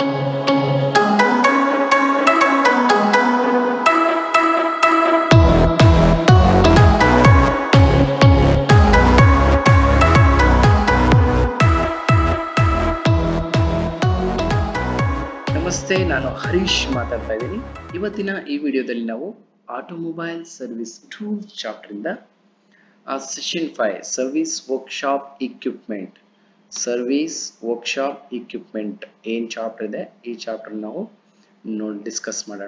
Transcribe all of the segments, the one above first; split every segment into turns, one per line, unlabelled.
ನಮಸ್ತೆ, ನಾನು ಹರೀಶ್ ಮಾತಾಡ್ತಾ ಇದ್ದೀನಿ. ಇವತ್ತಿನ ಈ ವಿಡಿಯೋದಲ್ಲಿ ನಾವು ಆಟೋಮೊಬೈಲ್ ಸರ್ವಿಸ್ ಟೂಲ್ಸ್ ಚಾಪ್ಟರ್ ಇಂದ ಸೆಷನ್ 5 ಸರ್ವಿಸ್ ವರ್ಕ್ಶಾಪ್ ಇಕ್ವಿಪ್ಮೆಂಟ್ ಏನ್ ಚಾಪ್ಟರ್ ಇದೆ, ಈ ಚಾಪ್ಟರ್ ನಾವು ಡಿಸ್ಕಸ್ ಮಾಡೋಣ.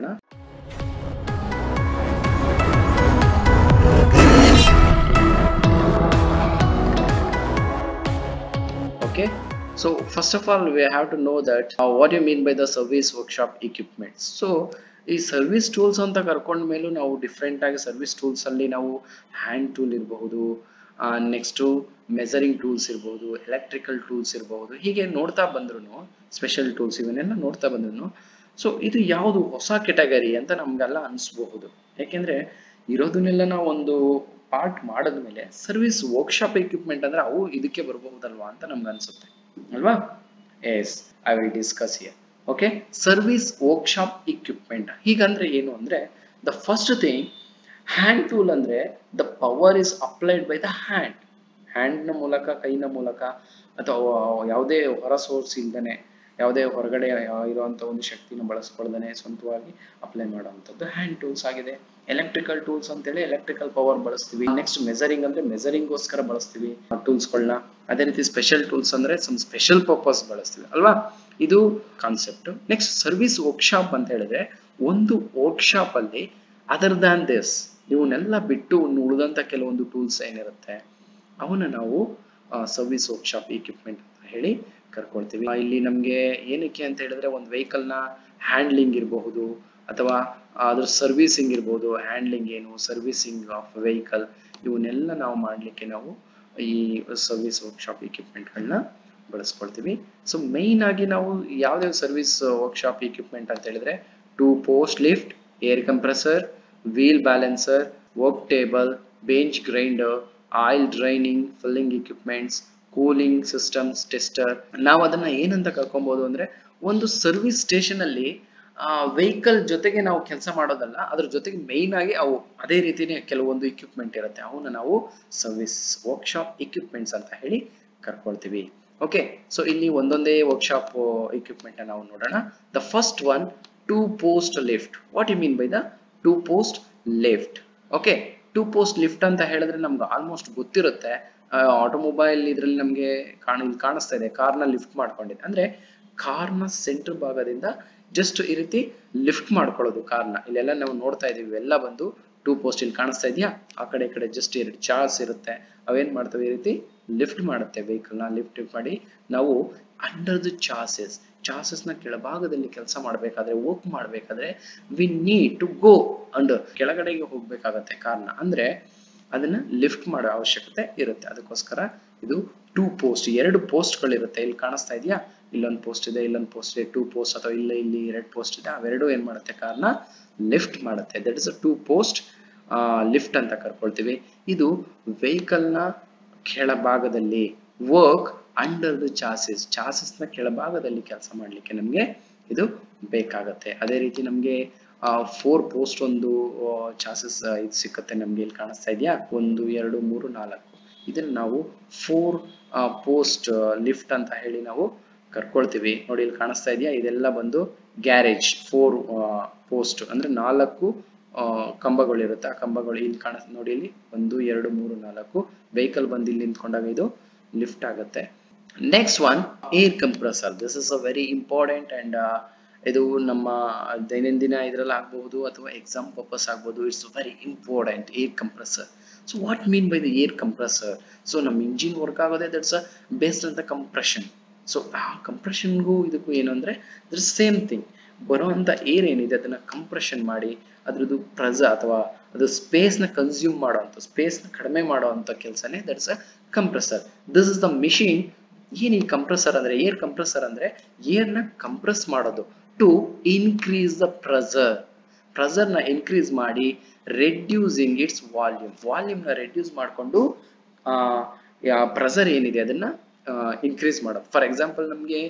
Okay, so first of all we have to know that what you mean by the service workshop equipments. So ಈ ಸರ್ವಿಸ್ ಟೂಲ್ಸ್ ಅಂತ ಕರ್ಕೊಂಡ ಮೇಲೂ ನಾವು ಡಿಫ್ರೆಂಟ್ ಆಗಿ ಸರ್ವಿಸ್ ಟೂಲ್ಸ್ ಅಲ್ಲಿ ನಾವು ಹ್ಯಾಂಡ್ ಟೂಲ್ ಇರಬಹುದು, ನೆಕ್ಸ್ಟ್ ಮೆಜರಿಂಗ್ ಟೂಲ್ಸ್ ಇರಬಹುದು, ಎಲೆಕ್ಟ್ರಿಕಲ್ ಟೂಲ್ಸ್ ಇರಬಹುದು. ಹೀಗೆ ನೋಡ್ತಾ ಬಂದ್ರು ಸ್ಪೆಷಲ್ ಟೂಲ್ಸ್ ಇವನ್ನೆಲ್ಲ ನೋಡ್ತಾ ಬಂದ್ರು ಸೊ ಇದು ಯಾವುದು ಹೊಸ ಕೆಟಗರಿ ಅಂತ ನಮ್ಗೆಲ್ಲ ಅನ್ಸ್ಬಹುದು. ಯಾಕೆಂದ್ರೆ ಇರೋದನ್ನೆಲ್ಲ ನಾವು ಒಂದು ಪಾರ್ಟ್ ಮಾಡಿದ್ಮೇಲೆ ಸರ್ವಿಸ್ ವರ್ಕ್ಶಾಪ್ ಎಕ್ವಿಪ್ಮೆಂಟ್ ಅಂದ್ರೆ ಅವು ಇದಕ್ಕೆ ಬರಬಹುದಲ್ವಾ ಅಂತ ನಮ್ಗೆ ಅನ್ಸುತ್ತೆ ಅಲ್ವಾ. Yes, I will discuss here. Okay, service workshop equipment ಹೀಗಂದ್ರೆ ಏನು ಅಂದ್ರೆ, the first thing, hand tool ಅಂದ್ರೆ the power is applied by the hand ನ ಮೂಲಕ, ಕೈನ ಮೂಲಕ, ಅಥವಾ ಯಾವುದೇ ಹೊರ ಸೋರ್ಸ್ ಇಲ್ದೇನೆ, ಯಾವುದೇ ಹೊರಗಡೆ ಇರುವಂತ ಒಂದು ಶಕ್ತಿನ ಬಳಸ್ಕೊಳ್ದೇನೆ ಸ್ವಂತವಾಗಿ ಅಪ್ಲೈ ಮಾಡುವಂತದ್ದು ಹ್ಯಾಂಡ್ ಟೂಲ್ಸ್ ಆಗಿದೆ. ಎಲೆಕ್ಟ್ರಿಕಲ್ ಟೂಲ್ಸ್ ಅಂತೇಳಿ ಎಲೆಕ್ಟ್ರಿಕಲ್ ಪವರ್ ಬಳಸ್ತೀವಿ. ನೆಕ್ಸ್ಟ್ ಮೆಜರಿಂಗ್ ಅಂದ್ರೆ ಮೆಜರಿಂಗ್ ಗೋಸ್ಕರ ಬಳಸ್ತೀವಿ ಟೂಲ್ಸ್ ಗಳನ್ನ. ಅದೇ ರೀತಿ ಸ್ಪೆಷಲ್ ಟೂಲ್ಸ್ ಅಂದ್ರೆ ಸಮ್ ಸ್ಪೆಷಲ್ ಪರ್ಪಸ್ ಬಳಸ್ತೀವಿ ಅಲ್ವಾ. ಇದು ಕಾನ್ಸೆಪ್ಟ್. ನೆಕ್ಸ್ಟ್ ಸರ್ವಿಸ್ ವರ್ಕ್ಶಾಪ್ ಅಂತ ಹೇಳಿದ್ರೆ, ಒಂದು ವರ್ಕ್ಶಾಪ್ ಅಲ್ಲಿ ಅದರ್ ದಾನ್ ದಿಸ್ ಇವನ್ನೆಲ್ಲ ಬಿಟ್ಟು ಉಳಿದಂತ ಕೆಲವೊಂದು ಟೂಲ್ಸ್ ಏನಿರುತ್ತೆ ಅವನ್ನ ನಾವು ಸರ್ವಿಸ್ ವರ್ಕ್ಶಾಪ್ ಇಕ್ವಿಪ್ಮೆಂಟ್ ಅಂತ ಹೇಳಿ ಕರ್ಕೊಳ್ತೀವಿ. ಇಲ್ಲಿ ನಮ್ಗೆ ಏನಕ್ಕೆ ಅಂತ ಹೇಳಿದ್ರೆ, ಒಂದು ವೆಹಿಕಲ್ ನ ಹ್ಯಾಂಡ್ಲಿಂಗ್ ಇರಬಹುದು, ಅಥವಾ ಅದ್ರ ಸರ್ವಿಸಿಂಗ್ ಇರ್ಬೋದು. ಹ್ಯಾಂಡ್ಲಿಂಗ್ ಏನು, ಸರ್ವಿಸಿಂಗ್ ಆಫ್ ವೆಹಿಕಲ್, ಇವನ್ನೆಲ್ಲ ನಾವು ಮಾಡ್ಲಿಕ್ಕೆ ನಾವು ಈ ಸರ್ವಿಸ್ ವರ್ಕ್ಶಾಪ್ ಇಕ್ವಿಪ್ಮೆಂಟ್ ಗಳನ್ನ ಬಳಸ್ಕೊಳ್ತೀವಿ. ಸೊ ಮೈನ್ ಆಗಿ ನಾವು ಯಾವ್ಯಾವ ಸರ್ವಿಸ್ ವರ್ಕ್ಶಾಪ್ ಇಕ್ವಿಪ್ಮೆಂಟ್ ಅಂತ ಹೇಳಿದ್ರೆ, 2 post lift, air compressor, wheel balancer, work table, bench grinder, oil draining, filling equipments, cooling systems, tester. ನಾವು ಅದನ್ನ ಏನಂತ ಕರ್ಕೊಬಹುದು ಅಂದ್ರೆ, ಒಂದು ಸರ್ವಿಸ್ ಸ್ಟೇಷನ್ ಅಲ್ಲಿ ವೆಹಿಕಲ್ ಜೊತೆಗೆ ನಾವು ಕೆಲಸ ಮಾಡೋದಲ್ಲ, ಅದ್ರ ಜೊತೆಗೆ ಮೈನ್ ಆಗಿ ಅವು ಅದೇ ರೀತಿನೇ ಕೆಲವೊಂದು ಇಕ್ವಿಪ್ಮೆಂಟ್ ಇರುತ್ತೆ, ಅವನ್ನ ನಾವು ಸರ್ವಿಸ್ ವರ್ಕ್ಶಾಪ್ ಇಕ್ವಿಪ್ಮೆಂಟ್ಸ್ ಅಂತ ಹೇಳಿ ಕರ್ಕೊಳ್ತೀವಿ. ಓಕೆ, ಸೊ ಇಲ್ಲಿ ಒಂದೊಂದೇ ವರ್ಕ್ಶಾಪ್ ಇಕ್ವಿಪ್ಮೆಂಟ್ ನಾವು ನೋಡೋಣ. The first one, 2 post lift. What you mean by the 2 post lift? Okay, 2 post lift ಅಂತ ಹೇಳಿದ್ರೆ ನಮ್ಗೆ ಆಲ್ಮೋಸ್ಟ್ ಗೊತ್ತಿರುತ್ತೆ. ಆಟೋಮೊಬೈಲ್ ಇದ್ರಲ್ಲಿ ನಮ್ಗೆ ಕಾಣಿಸ್ತಾ ಇದೆ, ಕಾರ್ನ ಲಿಫ್ಟ್ ಮಾಡ್ಕೊಂಡಿದೆ ಅಂದ್ರೆ ಕಾರ್ನ ಸೆಂಟರ್ ಭಾಗದಿಂದ ಜಸ್ಟ್ ಈ ರೀತಿ ಲಿಫ್ಟ್ ಮಾಡ್ಕೊಳ್ಳೋದು ಕಾರ್ನ. ಇಲ್ಲೆಲ್ಲ ನಾವು ನೋಡ್ತಾ ಇದೀವಿ, ಎಲ್ಲ ಬಂದು 2 ಪೋಸ್ಟ್ ಇಲ್ಲಿ ಕಾಣಿಸ್ತಾ ಇದೆಯಾ, ಆ ಕಡೆ ಈ ಕಡೆ ಜಸ್ಟ್ 2 ಚಾರ್ಸ್ ಇರುತ್ತೆ. ಅವೇನ್ ಮಾಡ್ತವೆ, ಈ ರೀತಿ ಲಿಫ್ಟ್ ಮಾಡುತ್ತೆ ವೆಹಿಕಲ್ ನ. ಲಿಫ್ಟ್ ಮಾಡಿ ನಾವು ಅಂಡರ್ ದ ಚಾಸಸ್ ನ ಕೆಳಭಾಗದಲ್ಲಿ ಕೆಲಸ ಮಾಡ್ಬೇಕಾದ್ರೆ, ವರ್ಕ್ ಮಾಡ್ಬೇಕಾದ್ರೆ, we need to go under, ಕೆಳಗಡೆಗೆ ಹೋಗ್ಬೇಕಾಗತ್ತೆ ಕಾರ್ನ. ಅಂದ್ರೆ ಅದನ್ನ ಲಿಫ್ಟ್ ಮಾಡೋ ಅವಶ್ಯಕತೆ ಇರುತ್ತೆ. ಅದಕ್ಕೋಸ್ಕರ ಇದು 2 ಪೋಸ್ಟ್, 2 ಪೋಸ್ಟ್ ಗಳಿರುತ್ತೆ. ಇಲ್ಲಿ ಕಾಣಿಸ್ತಾ ಇದೆಯಾ, ಇಲ್ಲೊಂದು ಪೋಸ್ಟ್ ಇದೆ, ಇಲ್ಲೊಂದು ಪೋಸ್ಟ್ ಇದೆ, 2 ಪೋಸ್ಟ್, ಅಥವಾ ಇಲ್ಲಿ 2 ಪೋಸ್ಟ್ ಇದೆ. ಅವೆರಡು ಏನ್ ಮಾಡುತ್ತೆ, ಕಾರ್ನ ಲಿಫ್ಟ್ ಮಾಡುತ್ತೆ. That is a 2 post lift ಅಂತ ಕರ್ಕೊಳ್ತೀವಿ. ಇದು ವೆಹಿಕಲ್ ನ ಕೆಳಭಾಗದಲ್ಲಿ, ವರ್ಕ್ ಅಂಡರ್ ದ ಚಾಸಿಸ್ ನ ಕೆಳಭಾಗದಲ್ಲಿ ಕೆಲಸ ಮಾಡ್ಲಿಕ್ಕೆ ನಮ್ಗೆ ಇದು ಬೇಕಾಗತ್ತೆ. ಅದೇ ರೀತಿ ನಮ್ಗೆ 4 ಪೋಸ್ಟ್ ಒಂದು ಚಾಸಿಸ್ ಇದು ಸಿಕ್ಕತ್ತೆ ನಮ್ಗೆ. ಇಲ್ಲಿ ಕಾಣಿಸ್ತಾ ಇದೆಯಾ, 1 2 3 4. ಇದನ್ನ ನಾವು 4 ಪೋಸ್ಟ್ ಲಿಫ್ಟ್ ಅಂತ ಹೇಳಿ ನಾವು ಕರ್ಕೊಳ್ತೀವಿ. ನೋಡಿ, ಇಲ್ಲಿ ಕಾಣಿಸ್ತಾ ಇದೆಯಾ, ಇದೆಲ್ಲ ಬಂದು ಗ್ಯಾರೇಜ್. 4 ಪೋಸ್ಟ್ ಅಂದ್ರೆ 4 ಕಂಬಗಳು ಇರುತ್ತೆ. ಆ ಕಂಬಗಳು ಇಲ್ಲಿ ನೋಡಿ, ಇಲ್ಲಿ 1 2 3 4 ವೆಹಿಕಲ್ ಬಂದು ಇಲ್ಲಿ ನಿಂತ್ಕೊಂಡಾಗ ಇದು ಲಿಫ್ಟ್ ಆಗುತ್ತೆ. Next one, air compressor. This is a very important and ಇದು ನಮ್ಮ ದೈನಂದಿನ ಇದ್ರಲ್ಲಿ ಆಗಬಹುದು ಅಥವಾ ಎಕ್ಸಾಮ್ ಪರ್ಪಸ್ ಆಗಬಹುದು. It's very important, air compressor. So what mean by the air compressor? So ನಮ್ಮ ಇಂಜಿನ್ ವರ್ಕ್ ಆಗೋದೇ that's based on the compression. So ಆ ಕಂಪ್ರೆಷನ್ಗೂ ಇದಕ್ಕೂ ಏನು ಅಂದ್ರೆ, ದಟ್ಸ್ ಸೇಮ್ ಥಿಂಗ್. ಬರುವಂತ ಏರ್ ಏನಿದೆ ಅದನ್ನ ಕಂಪ್ರೆಷನ್ ಮಾಡಿ ಅದ್ರದ್ದು ಪ್ರೆಷರ್ ಅಥವಾ ಅದು ಸ್ಪೇಸ್ ನ ಕನ್ಸ್ಯೂಮ್ ಮಾಡುವಂತ, ಸ್ಪೇಸ್ ನ ಕಡಿಮೆ ಮಾಡುವಂತ ಕೆಲಸನೇ that's a compressor. This is the machine. ಏನ್ ಈ ಕಂಪ್ರೆಸರ್ ಅಂದ್ರೆ, ಏರ್ ಕಂಪ್ರೆಸರ್ ಅಂದ್ರೆ ಏರ್ ನ ಕಂಪ್ರೆಸ್ ಮಾಡೋದು ಟು ಇನ್ಕ್ರೀಸ್ ದ ಪ್ರೆಷರ್ ನ ಇನ್ಕ್ರೀಸ್ ಮಾಡಿ, ರೆಡ್ಯೂಸಿಂಗ್ ಇಟ್ಸ್ ವಾಲ್ಯೂಮ್ ನ ರೆಡ್ಯೂಸ್ ಮಾಡಿಕೊಂಡು ಪ್ರೆಷರ್ ಏನಿದೆ ಅದನ್ನ ಇನ್ಕ್ರೀಸ್ ಮಾಡೋದು. ಫಾರ್ ಎಕ್ಸಾಂಪಲ್, ನಮ್ಗೆ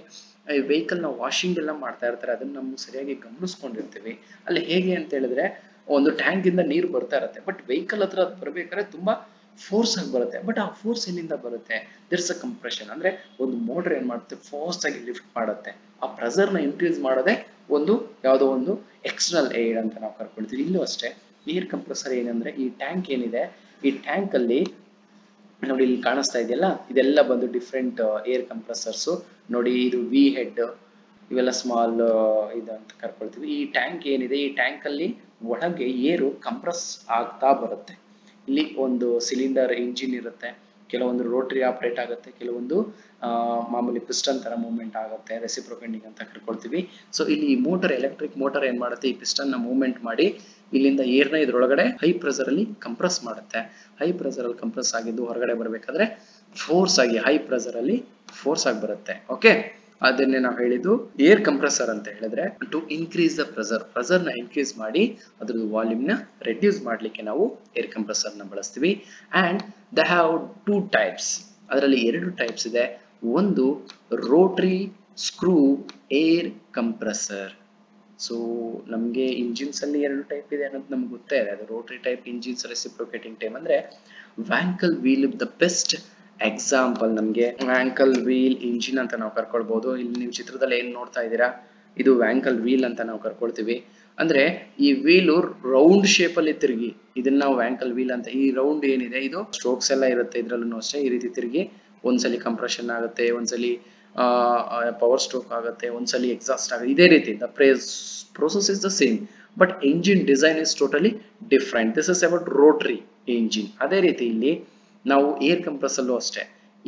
ಈ ವೆಹಿಕಲ್ ನ ವಾಷಿಂಗ್ ಎಲ್ಲ ಮಾಡ್ತಾ ಇರ್ತಾರೆ, ಅದನ್ನ ನಾವು ಸರಿಯಾಗಿ ಗಮನಿಸ್ಕೊಂಡಿರ್ತೀವಿ. ಅಲ್ಲಿ ಹೇಗೆ ಅಂತ ಹೇಳಿದ್ರೆ ಒಂದು ಟ್ಯಾಂಕ್ ಇಂದ ನೀರು ಬರ್ತಾ ಇರುತ್ತೆ, ಬಟ್ ವೆಹಿಕಲ್ ಹತ್ರ ಅದು ಬರ್ಬೇಕಾದ್ರೆ ತುಂಬಾ ಫೋರ್ಸ್ ಆಗಿ ಬರುತ್ತೆ. ಬಟ್ ಆ ಫೋರ್ಸ್ ಎಲ್ಲಿಂದ ಬರುತ್ತೆ? There is a compression. ಅಂದ್ರೆ ಒಂದು ಮೋಟರ್ ಏನ್ ಮಾಡುತ್ತೆ, ಫೋರ್ಸ್ ಆಗಿ ಲಿಫ್ಟ್ ಮಾಡುತ್ತೆ. ಆ ಪ್ರೆಸರ್ ನ ಇನ್ಕ್ರೀಸ್ ಮಾಡೋದೇ ಒಂದು ಯಾವುದೋ ಒಂದು ಎಕ್ಸ್ಟರ್ನಲ್ ಏರ್ ಅಂತ ನಾವು ಕರ್ಕೊಳ್ತೀವಿ. ಇಲ್ಲೂ ಅಷ್ಟೇ ಏರ್ ಕಂಪ್ರೆಸರ್ ಏನಂದ್ರೆ, ಈ ಟ್ಯಾಂಕ್ ಏನಿದೆ, ಈ ಟ್ಯಾಂಕ್ ಅಲ್ಲಿ ನೋಡಿ ಇಲ್ಲಿ ಕಾಣಿಸ್ತಾ ಇದೆಯಲ್ಲ, ಇದೆಲ್ಲ ಬಂದು ಡಿಫ್ರೆಂಟ್ ಏರ್ ಕಂಪ್ರೆಸರ್ಸ್. ನೋಡಿ ಇದು ವಿ ಹೆಡ್, ಇವೆಲ್ಲ ಸ್ಮಾಲ್ ಇದು ಅಂತ ಕರ್ಕೊಳ್ತೀವಿ. ಈ ಟ್ಯಾಂಕ್ ಏನಿದೆ, ಈ ಟ್ಯಾಂಕ್ ಅಲ್ಲಿ ಒಳಗೆ ಏರು ಕಂಪ್ರೆಸ್ ಆಗ್ತಾ ಬರುತ್ತೆ. ಇಲ್ಲಿ ಒಂದು ಸಿಲಿಂಡರ್ ಇಂಜಿನ್ ಇರುತ್ತೆ, ಕೆಲವೊಂದು ರೋಟರಿ ಆಪರೇಟ್ ಆಗುತ್ತೆ, ಕೆಲವೊಂದು ಮಾಮೂಲಿ ಪಿಸ್ಟನ್ ತರ ಮೂವ್ಮೆಂಟ್ ಆಗುತ್ತೆ, ರೆಸಿಪ್ರೊಕೇಟಿಂಗ್ ಅಂತ ಕರ್ಕೊಳ್ತೀವಿ. ಸೊ ಇಲ್ಲಿ ಮೋಟರ್, ಎಲೆಕ್ಟ್ರಿಕ್ ಮೋಟರ್ ಏನ್ ಮಾಡುತ್ತೆ, ಈ ಪಿಸ್ಟನ್ ನ ಮೂವ್ಮೆಂಟ್ ಮಾಡಿ ಇಲ್ಲಿಂದ ಏರ್ನ ಇದ್ರೊಳಗಡೆ ಹೈ ಪ್ರೆಸರ್ ಅಲ್ಲಿ ಕಂಪ್ರೆಸ್ ಮಾಡುತ್ತೆ. ಹೈ ಪ್ರೆಸರ್ ಅಲ್ಲಿ ಕಂಪ್ರೆಸ್ ಆಗಿದ್ದು ಹೊರಗಡೆ ಬರ್ಬೇಕಾದ್ರೆ ಫೋರ್ಸ್ ಆಗಿ ಹೈ ಪ್ರೆಸರ್ ಅಲ್ಲಿ ಫೋರ್ಸ್ ಆಗಿ ಬರುತ್ತೆ. ಓಕೆ, ಅದನ್ನೇ ನಾವು ಹೇಳಿದ್ದು ಏರ್ ಕಂಪ್ರೆಸರ್ ಅಂತ ಹೇಳಿದ್ರೆ ಟು ಇನ್ಕ್ರೀಸ್ ದ ಪ್ರೆಸರ್ ನ ಇನ್ಕ್ರೀಸ್ ಮಾಡಿ ಅದ್ರದ್ದು ವಾಲ್ಯೂಮ್ ನ ರೆಡ್ಯೂಸ್ ಮಾಡ್ಲಿಕ್ಕೆ ನಾವು ಏರ್ ಕಂಪ್ರೆಸರ್ ನ ಬಳಸ್ತೀವಿ. And they have 2 types. ಅದರಲ್ಲಿ 2 ಟೈಪ್ಸ್ ಇದೆ. ಒಂದು rotary screw air compressor. So ನಮ್ಗೆ ಇಂಜಿನ್ಸ್ ಅಲ್ಲಿ 2 ಟೈಪ್ ಇದೆ ಅನ್ನೋದು ನಮ್ಗೆ ಗೊತ್ತೇ ಇದೆ. ಅದು rotary type engines, reciprocating type. ಅಂದ್ರೆ Wankel wheel the best example. ನಮ್ಗೆ ವ್ಯಾಂಕಲ್ ವೀಲ್ ಇಂಜಿನ್ ಅಂತ ನಾವು ಕರ್ಕೊಳ್ಬಹುದು. ಇಲ್ಲಿ ನೀವು ಚಿತ್ರದಲ್ಲಿ ಏನ್ ನೋಡ್ತಾ ಇದ್ದೀರಾ, ಇದು ವ್ಯಾಂಕಲ್ ವೀಲ್ ಅಂತ ನಾವು ಕರ್ಕೊಳ್ತೀವಿ. ಅಂದ್ರೆ ಈ ವೀಲು ರೌಂಡ್ ಶೇಪ್ ಅಲ್ಲಿ ತಿರುಗಿ, ಇದನ್ನ ನಾವು ವ್ಯಾಂಕಲ್ ವೀಲ್ ಅಂತ. ಈ ರೌಂಡ್ ಏನಿದೆ, ಇದು ಸ್ಟ್ರೋಕ್ಸ್ ಎಲ್ಲ ಇರುತ್ತೆ, ಇದ್ರಲ್ಲೂ ಅಷ್ಟೇ ಈ ರೀತಿ ತಿರುಗಿ ಒಂದ್ಸಲಿ ಕಂಪ್ರೆಷನ್ ಆಗುತ್ತೆ, ಒಂದ್ಸಲಿ ಪವರ್ ಸ್ಟ್ರೋಕ್ ಆಗುತ್ತೆ, ಒಂದ್ಸಲಿ ಎಕ್ಸಾಸ್ಟ್ ಆಗುತ್ತೆ. ಇದೇ ರೀತಿ the process is the same, but engine design is totally different. This is about rotary engine. ಅದೇ ರೀತಿ ಇಲ್ಲಿ ನಾವು ಏರ್ ಕಂಪ್ರೆಸರ್ ಅಷ್ಟೇ,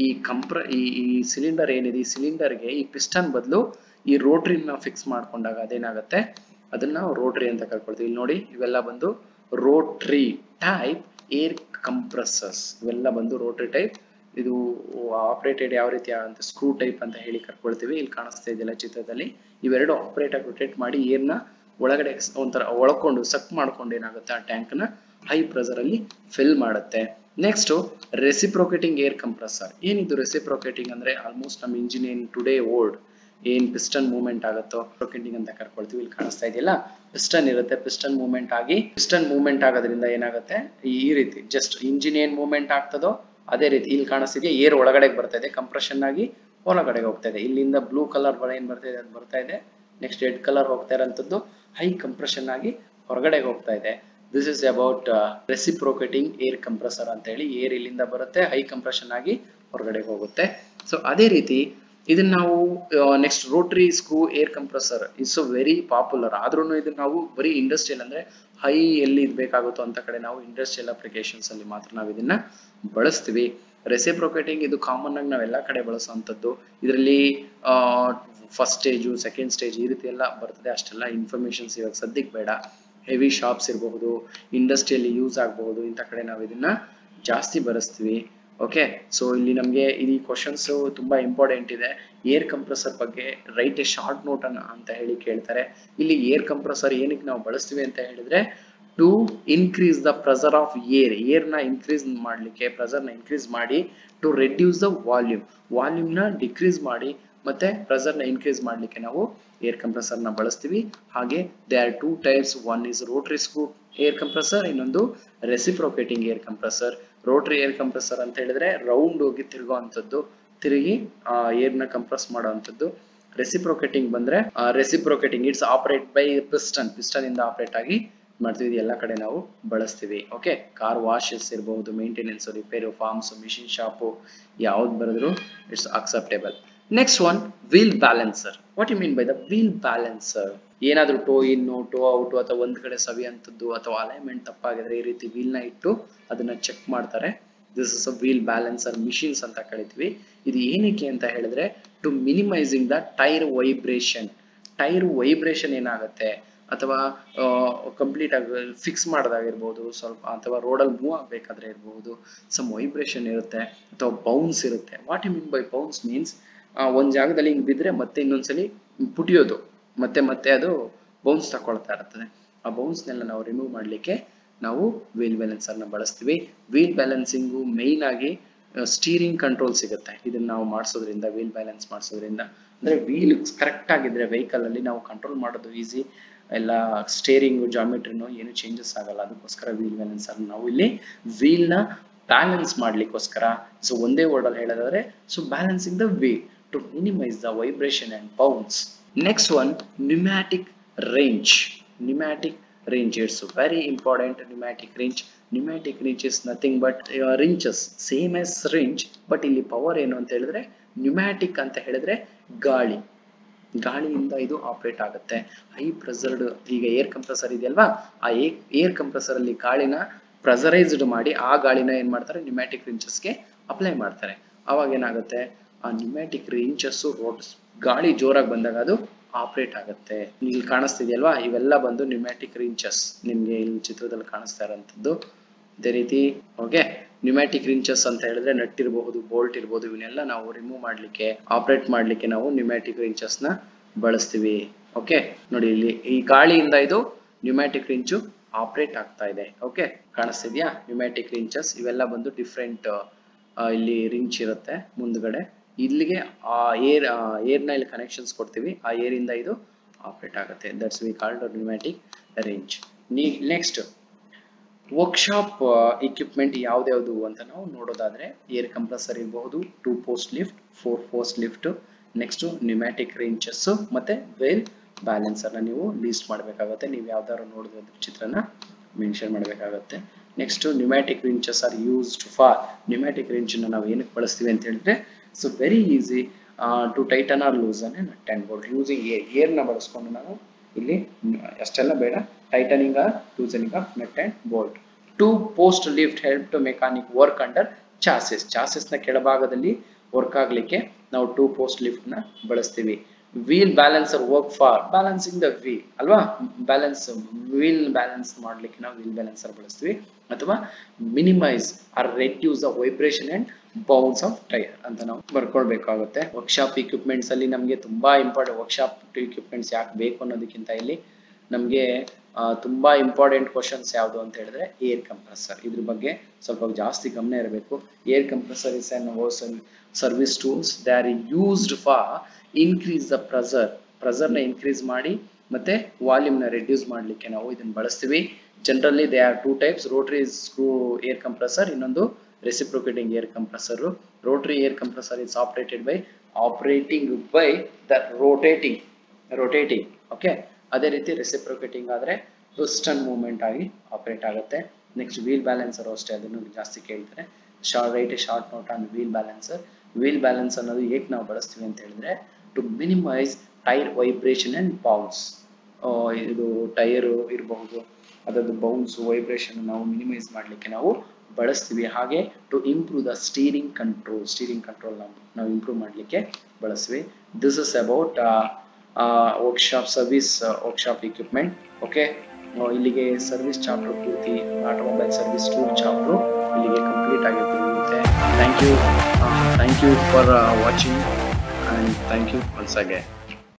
ಈ ಸಿಲಿಂಡರ್ ಏನಿದೆ, ಈ ಸಿಲಿಂಡರ್ಗೆ ಈ ಪಿಸ್ಟನ್ ಬದಲು ಈ ರೋಟರಿನ ಫಿಕ್ಸ್ ಮಾಡ್ಕೊಂಡಾಗ ಅದೇನಾಗುತ್ತೆ, ಅದನ್ನ ರೋಟರಿ ಅಂತ ಕರ್ಕೊಳ್ತೀವಿ. ಇಲ್ಲಿ ನೋಡಿ, ಇವೆಲ್ಲ ಬಂದು ರೋಟರಿ ಟೈಪ್ ಏರ್ ಕಂಪ್ರೆಸರ್ಸ್. ಇವೆಲ್ಲ ಬಂದು ರೋಟರಿ ಟೈಪ್. ಇದು ಆಪರೇಟೆಡ್ ಯಾವ ರೀತಿ ಅಂತ ಸ್ಕ್ರೂ ಟೈಪ್ ಅಂತ ಹೇಳಿ ಕರ್ಕೊಳ್ತೀವಿ. ಇಲ್ಲಿ ಕಾಣಿಸ್ತಾ ಇದೆಯಲ್ಲ ಚಿತ್ರದಲ್ಲಿ, ಇವೆರಡು ಆಪರೇಟ್ ಆಗಿ ರೊಟೇಟ್ ಮಾಡಿ ಏರ್ನ ಒಳಗಡೆ ಒಂಥರ ಒಳಕೊಂಡು ಸಕ್ ಮಾಡ್ಕೊಂಡು ಏನಾಗುತ್ತೆ, ಆ ಟ್ಯಾಂಕ್ ನ ಹೈ ಪ್ರೆಸರ್ ಅಲ್ಲಿ ಫಿಲ್ ಮಾಡುತ್ತೆ. Next reciprocating air compressor. ಏನಿದು ರೆಸಿಪ್ರೊಕೇಟಿಂಗ್ ಅಂದ್ರೆ, ಆಲ್ಮೋಸ್ಟ್ ನಮ್ಮ ಇಂಜಿನ್ ಏನ್ ಟುಡೇ ಓಲ್ಡ್ ಏನ್ ಪಿಸ್ಟನ್ ಮೂವ್ಮೆಂಟ್ ಆಗುತ್ತೋ ರೊಕೇಟಿಂಗ್ ಅಂತ ಕರ್ಕೊಳ್ತೀವಿ. ಇಲ್ಲಿ ಕಾಣಿಸ್ತಾ ಇದೆಯಲ್ಲ, ಪಿಸ್ಟನ್ ಇರುತ್ತೆ, ಪಿಸ್ಟನ್ ಮೂವ್ಮೆಂಟ್ ಆಗೋದ್ರಿಂದ ಏನಾಗುತ್ತೆ, ಈ ರೀತಿ ಜಸ್ಟ್ ಇಂಜಿನ್ ಏನ್ ಮೂವ್ಮೆಂಟ್ ಆಗ್ತದೋ ಅದೇ ರೀತಿ ಇಲ್ಲಿ ಕಾಣಿಸ್ತಿದೆ, ಏರ್ ಒಳಗಡೆ ಬರ್ತಾ ಇದೆ, ಕಂಪ್ರೆಷನ್ ಆಗಿ ಹೊರಗಡೆ ಹೋಗ್ತಾ ಇದೆ. ಇಲ್ಲಿಂದ ಬ್ಲೂ ಕಲರ್ ಏನ್ ಬರ್ತಾ ಇದೆ ಅದು ಬರ್ತಾ ಇದೆ. ನೆಕ್ಸ್ಟ್ ರೆಡ್ ಕಲರ್ ಹೋಗ್ತಾ ಇರೋಂಥದ್ದು ಹೈ ಕಂಪ್ರೆಷನ್ ಆಗಿ ಹೊರಗಡೆ ಹೋಗ್ತಾ ಇದೆ. This is about reciprocating air compressor ಅಂತ ಹೇಳಿ. ಏರ್ ಇಲ್ಲಿಂದ ಬರುತ್ತೆ, ಹೈ ಕಂಪ್ರೆಷನ್ ಆಗಿ ಹೊರಗಡೆ ಹೋಗುತ್ತೆ. ಸೊ ಅದೇ ರೀತಿ ಇದನ್ನ ನಾವು next rotary screw air compressor is very popular. ಆದ್ರೂ ಇದನ್ನ ನಾವು ಬರೀ ಇಂಡಸ್ಟ್ರಿಯಲ್ ಅಂದ್ರೆ ಹೈ ಎಲ್ಲಿ ಬೇಕಾಗುತ್ತೋ ಅಂತ ಕಡೆ ನಾವು ಇಂಡಸ್ಟ್ರಿಯಲ್ ಅಪ್ಲಿಕೇಶನ್ಸ್ ಅಲ್ಲಿ ಮಾತ್ರ ನಾವು ಇದನ್ನ ಬಳಸ್ತೀವಿ. ರೆಸಿಪ್ರೊಕೇಟಿಂಗ್ ಇದು ಕಾಮನ್ ಆಗಿ ನಾವೆಲ್ಲ ಕಡೆ ಬಳಸುವಂತದ್ದು. ಇದರಲ್ಲಿ ಫಸ್ಟ್ ಸ್ಟೇಜು, ಸೆಕೆಂಡ್ ಸ್ಟೇಜ್ ಈ ರೀತಿ ಎಲ್ಲ ಬರ್ತದೆ. ಅಷ್ಟೆಲ್ಲ ಇನ್ಫಾರ್ಮೇಶನ್ಸ್ ಇವಾಗ ಸದ್ಯಕ್ಕೆ ಬೇಡ. ಹೆವಿ ಶಾಪ್ಸ್ ಇರಬಹುದು, ಇಂಡಸ್ಟ್ರಿಯಲ್ಲಿ ಯೂಸ್ ಆಗಬಹುದು, ಇಂಥ ಕಡೆ ನಾವು ಇದನ್ನ ಜಾಸ್ತಿ ಬಳಸ್ತೀವಿ. ಓಕೆ, ಸೊ ಇಲ್ಲಿ ನಮಗೆ ಈ ಕ್ವಶನ್ಸ್ ತುಂಬಾ ಇಂಪಾರ್ಟೆಂಟ್ ಇದೆ. ಏರ್ ಕಂಪ್ರೆಸರ್ ಬಗ್ಗೆ ರೈಟ್ ಎ ಶಾರ್ಟ್ ನೋಟ್ ಅಂತ ಹೇಳಿ ಕೇಳ್ತಾರೆ. ಇಲ್ಲಿ ಏರ್ ಕಂಪ್ರೆಸರ್ ಏನಕ್ಕೆ ನಾವು ಬಳಸ್ತೀವಿ ಅಂತ ಹೇಳಿದ್ರೆ, to increase the pressure of air ನ ಇನ್ಕ್ರೀಸ್ ಮಾಡ್ಲಿಕ್ಕೆ, ಪ್ರೆಸರ್ ನ ಇನ್ಕ್ರೀಸ್ ಮಾಡಿ, ಟು ರೆಡ್ಯೂಸ್ ದ ವಾಲ್ಯೂಮ್ ನ ಡಿಕ್ರೀಸ್ ಮಾಡಿ, ಮತ್ತೆ ಪ್ರೆಸರ್ ನ ಇನ್ಕ್ರೀಸ್ ಮಾಡ್ಲಿಕ್ಕೆ ನಾವು ಏರ್ ಕಂಪ್ರೆಸರ್ ನ ಬಳಸ್ತೀವಿ. ಹಾಗೆ they are 2 types. One is rotary screw air compressor, ಇನ್ನೊಂದು reciprocating air compressor. Rotary air compressor ಅಂತ ಹೇಳಿದ್ರೆ ರೌಂಡ್ ಹೋಗಿ ತಿರುಗುವಂತದ್ದು, ತಿರುಗಿ ಏರ್ ನ ಕಂಪ್ರೆಸ್ ಮಾಡುವಂತದ್ದು. ರೆಸಿಪ್ರೊಕೇಟಿಂಗ್ ಬಂದ್ರೆ reciprocating it's operate by piston ಇಂದ ಆಪರೇಟ್ ಆಗಿ ಮಾಡ್ತೀವಿ. ಎಲ್ಲ ಕಡೆ ನಾವು ಬಳಸ್ತೀವಿ. ಓಕೆ, ಕಾರ್ ವಾಶಸ್ ಇರಬಹುದು, maintenance, repair, farms, machine shop, ಯಾವ್ದು ಬರೆದ್ರು it's acceptable. Next one, wheel balancer. What you mean by the wheel balancer? ಏನಾದ್ರೂ ಟೋ ಇನ್, ಟೋ ಔಟ್, ಅಥವಾ ಒಂದ್ ಕಡೆ ಸವಿಯಂತದ್ದು, ಅಥವಾ ಅಲೈನ್ಮೆಂಟ್ ತಪ್ಪಾಗಿದ್ರೆ ಈ ರೀತಿ ವೀಲ್ ನ ಇಟ್ಟು ಅದನ್ನ ಚೆಕ್ ಮಾಡ್ತಾರೆ. This is a wheel balancer machines ಅಂತ ಕರಿತೀವಿ. ಇದು ಏನಕ್ಕೆ ಅಂತ ಹೇಳಿದ್ರೆ, to minimizing the tyre vibration ಏನಾಗುತ್ತೆ, ಅಥವಾ ಕಂಪ್ಲೀಟ್ ಆಗಿ ಫಿಕ್ಸ್ ಮಾಡೋದಾಗಿರ್ಬೋದು ಸ್ವಲ್ಪ, ಅಥವಾ ರೋಡಲ್ಲಿ ಮೂವ್ ಆಗ್ಬೇಕಾದ್ರೆ ಇರಬಹುದು, ಸಮ್ ವೈಬ್ರೇಷನ್ ಇರುತ್ತೆ, ಅಥವಾ ಬೌನ್ಸ್ ಇರುತ್ತೆ. What you mean by bounce means, ಒಂದ್ ಜಾಗದಲ್ಲಿ ಹಿಂಗ್ ಬಿದ್ರೆ ಮತ್ತೆ ಇನ್ನೊಂದ್ಸಲಿ ಪುಟಿಯೋದು, ಮತ್ತೆ ಅದು ಬೌನ್ಸ್ ತಕೊಳ್ತಾ ಇರ್ತದೆ. ಆ ಬೌನ್ಸ್ ನೆಲ್ಲ ನಾವು ರಿಮೂವ್ ಮಾಡ್ಲಿಕ್ಕೆ ನಾವು ವೀಲ್ ಬ್ಯಾಲೆನ್ಸರ್ ನ ಬಳಸ್ತೀವಿ. ವೀಲ್ ಬ್ಯಾಲೆನ್ಸಿಂಗು ಮೈನ್ ಆಗಿ ಸ್ಟೀರಿಂಗ್ ಕಂಟ್ರೋಲ್ ಸಿಗುತ್ತೆ. ಇದನ್ನ ನಾವು ಮಾಡಿಸೋದ್ರಿಂದ, ವೀಲ್ ಬ್ಯಾಲೆನ್ಸ್ ಮಾಡಿಸೋದ್ರಿಂದ ಅಂದ್ರೆ ವೀಲ್ ಕರೆಕ್ಟ್ ಆಗಿದ್ರೆ ವೆಹಿಕಲ್ ಅಲ್ಲಿ ನಾವು ಕಂಟ್ರೋಲ್ ಮಾಡೋದು ಈಸಿ, ಎಲ್ಲ ಸ್ಟೇರಿಂಗ್ ಜಾಮೆಟ್ರಿನೋ ಏನು ಚೇಂಜಸ್ ಆಗಲ್ಲ. ಅದಕ್ಕೋಸ್ಕರ ವೀಲ್ ಬ್ಯಾಲೆನ್ಸರ್ ನಾವು ಇಲ್ಲಿ ವೀಲ್ ನ ಬ್ಯಾಲೆನ್ಸ್ ಮಾಡ್ಲಿಕ್ಕೋಸ್ಕರ, ಸೊ ಒಂದೇ ವರ್ಡ್ ಅಲ್ಲಿ ಹೇಳೋದಾದ್ರೆ so balancing the wheel to minimise the vibration and bounce. Next one pneumatic range. Pneumatic range, it's very important. Pneumatic range is nothing but wrenches, same as wrench, but ಇಲ್ಲಿ power ಏನು ಅಂತ ಹೇಳಿದ್ರೆ pneumatic ಅಂತ ಹೇಳಿದ್ರೆ ಗಾಳಿಯಿಂದ ಇದು operate ಆಗುತ್ತೆ. High ಪ್ರೆಸರ್ಡ್, ಈಗ ಏರ್ ಕಂಪ್ರೆಸರ್ ಇದೆಯಲ್ವಾ, ಆ ಏರ್ ಕಂಪ್ರೆಸರ್ ಅಲ್ಲಿ ಗಾಳಿನ ಪ್ರೆಸರೈಸ್ಡ್ ಮಾಡಿ ಆ ಗಾಳಿನ ಏನ್ ಮಾಡ್ತಾರೆ ನ್ಯೂಮ್ಯಾಟಿಕ್ ರಿಂಚಸ್ಗೆ ಅಪ್ಲೈ ಮಾಡ್ತಾರೆ. ಅವಾಗ ಏನಾಗುತ್ತೆ, ಆ ನ್ಯೂಮ್ಯಾಟಿಕ್ ರಿಂಚಸ್ ಗಾಳಿ ಜೋರಾಗಿ ಬಂದಾಗ ಅದು ಆಪರೇಟ್ ಆಗುತ್ತೆ. ಇಲ್ಲಿ ಕಾಣಿಸ್ತಿದೆಯಲ್ವಾ, ಇವೆಲ್ಲ ಬಂದು ನ್ಯೂಮ್ಯಾಟಿಕ್ ರಿಂಚಸ್, ನಿಮ್ಗೆ ಇಲ್ಲಿ ಚಿತ್ರದಲ್ಲಿ ಕಾಣಿಸ್ತಾ ಇರೋಂಥದ್ದು ಇದೇ ರೀತಿ. ಓಕೆ, ನ್ಯೂಮ್ಯಾಟಿಕ್ ರಿಂಚಸ್ ಅಂತ ಹೇಳಿದ್ರೆ ನಟ್ ಇರಬಹುದು, ಬೋಲ್ಟ್ ಇರಬಹುದು, ಇವನ್ನೆಲ್ಲ ನಾವು ರಿಮೂವ್ ಮಾಡ್ಲಿಕ್ಕೆ, ಆಪರೇಟ್ ಮಾಡ್ಲಿಕ್ಕೆ ನಾವು ನ್ಯೂಮ್ಯಾಟಿಕ್ ರಿಂಚಸ್ ನ ಬಳಸ್ತೀವಿ. ಓಕೆ, ನೋಡಿ ಇಲ್ಲಿ ಈ ಗಾಳಿಯಿಂದ ಇದು ನ್ಯೂಮ್ಯಾಟಿಕ್ ರಿಂಚು ಆಪರೇಟ್ ಆಗ್ತಾ ಇದೆ. ಓಕೆ, ಕಾಣಿಸ್ತಿದ್ಯಾ ನ್ಯೂಮ್ಯಾಟಿಕ್ ರಿಂಚಸ್, ಇವೆಲ್ಲ ಬಂದು ಡಿಫ್ರೆಂಟ್, ಇಲ್ಲಿ ರಿಂಚ್ ಇರುತ್ತೆ ಮುಂದ್ಗಡೆ, ಇಲ್ಲಿಗೆ ಆ ಏರ್ ನ ಇಲ್ಲಿ ಕನೆಕ್ಷನ್ಸ್ ಕೊಡ್ತೀವಿ, ಆ ಏರ್ ಇಂದ ಇದು ಆಪರೇಟ್ ಆಗುತ್ತೆ. That's we called pneumatic range. Next workshop equipment ಯಾವ್ದ್ಯಾವ್ದು ಅಂತ ನಾವು ನೋಡೋದಾದ್ರೆ ಏರ್ ಕಂಪ್ರೆಸರ್ ಇರಬಹುದು, 2 post lift, 4 post lift, next pneumatic ranges ಮತ್ತೆ ವೇಲ್ ಬ್ಯಾಲೆನ್ಸರ್ ನ ನೀವು ಲೀಸ್ಟ್ ಮಾಡಬೇಕಾಗುತ್ತೆ. ನೀವು ಯಾವ್ದಾದ್ರು ನೋಡಿದ್ರೆ ಚಿತ್ರನ ಮೆನ್ಷನ್ ಮಾಡಬೇಕಾಗುತ್ತೆ. Next pneumatic wrenches are used for, pneumatic wrench ನಾವು ಏನಕ್ಕೆ ಬಳಸ್ತೀವಿ ಅಂತ ಹೇಳಿದ್ರೆ so very easy to tighten or loosen a nut and bolt using air ನ ಬಳಸ್ಕೊಂಡು ನಾವು ಇಲ್ಲಿ ಅಷ್ಟೆಲ್ಲ ಬೇಡ, tightening or loosening of nut and bolt. 2 post lift help to mechanic work under chassis ನ ಕೆಳಭಾಗದಲ್ಲಿ ವರ್ಕ್ ಆಗ್ಲಿಕ್ಕೆ ನಾವು 2 ಪೋಸ್ಟ್ ಲಿಫ್ಟ್ ನ ಬಳಸ್ತೀವಿ. Wheel balancer work for balancing the wheel ಅಲ್ವಾ, ವೀಲ್ ಬ್ಯಾಲೆನ್ಸ್ ಮಾಡ್ಲಿಕ್ಕೆ ನಾವು ವೀಲ್ ಬ್ಯಾಲೆನ್ಸರ್ ಬಳಸ್ತೀವಿ, ಅಥವಾ minimise or reduce the vibration and bounce of tyre ಅಂತ ನಾವು ಬರ್ಕೊಳ್ಬೇಕಾಗುತ್ತೆ. ವರ್ಕ್ಶಾಪ್ ಇಕ್ವಿಪ್ಮೆಂಟ್ಸ್ ಅಲ್ಲಿ ನಮಗೆ ತುಂಬಾ ಇಂಪಾರ್ಟೆಂಟ್, ವರ್ಕ್ಶಾಪ್ ಇಕ್ವಿಪ್ಮೆಂಟ್ಸ್ ಯಾಕೆ ಬೇಕು ಅನ್ನೋದಕ್ಕಿಂತ ಇಲ್ಲಿ ನಮಗೆ ತುಂಬಾ ಇಂಪಾರ್ಟೆಂಟ್ ಕ್ವಶನ್ಸ್ ಯಾವುದು ಅಂತ ಹೇಳಿದ್ರೆ ಏರ್ ಕಂಪ್ರೆಸರ್. ಇದ್ರ ಬಗ್ಗೆ ಸ್ವಲ್ಪ ಜಾಸ್ತಿ ಗಮನ ಇರಬೇಕು. Air compressor is an service tools, they are used for increase the pressure ನ ಇನ್ಕ್ರೀಸ್ ಮಾಡಿ ಮತ್ತೆ ವಾಲ್ಯೂಮ್ ನ ರೆಡ್ಯೂಸ್ ಮಾಡ್ಲಿಕ್ಕೆ ನಾವು ಇದನ್ನ ಬಳಸ್ತೀವಿ. Generally they are 2 types, rotary screw air compressor, ಇನ್ನೊಂದು reciprocating air compressor. Rotary air compressor is operating by the rotating. Okay, ಅದೇ ರೀತಿ reciprocating ಆದ್ರೆ piston movement ಆಗಿ ಆಪರೇಟ್ ಆಗುತ್ತೆ. ನೆಕ್ಸ್ಟ್ ವೀಲ್ ಬ್ಯಾಲೆನ್ಸರ್ ಅಷ್ಟೇ, ಅದನ್ನು ಜಾಸ್ತಿ ಕೇಳ್ತಾರೆ. Short note on wheel balancer. Wheel balance ಅನ್ನೋದು ಏಕೆ ನಾವು ಬಳಸ್ತೀವಿ ಅಂತ ಹೇಳಿದ್ರೆ to minimise tyre vibration and bounce. ಇದು ಟೈರ್ ಇರಬಹುದು, ಅದರದ್ದು ಬೌನ್ಸ್ ವೈಬ್ರೇಷನ್ ನಾವು ಮಿನಿಮೈಸ್ ಮಾಡ್ಲಿಕ್ಕೆ ನಾವು ಬಳಸ್ತೀವಿ. ಹಾಗೆ to improve the steering control ನಾವು ಇಂಪ್ರೂವ್ ಮಾಡ್ಲಿಕ್ಕೆ ಬಳಸ್ತೀವಿ. This is about workshop equipment. Okay, ಇಲ್ಲಿಗೆ ಸರ್ವಿಸ್ ಚಾಪ್ಟರ್ ಪೂರ್ತಿ, ಆಟೋಮೊಬೈಲ್ ಸರ್ವಿಸ್ ಟೂಲ್ ಚಾಪ್ಟರ್ ಇಲ್ಲಿಗೆ ಕಂಪ್ಲೀಟ್ ಆಗಿರುತ್ತೆ. Thank you for watching and thank you once again.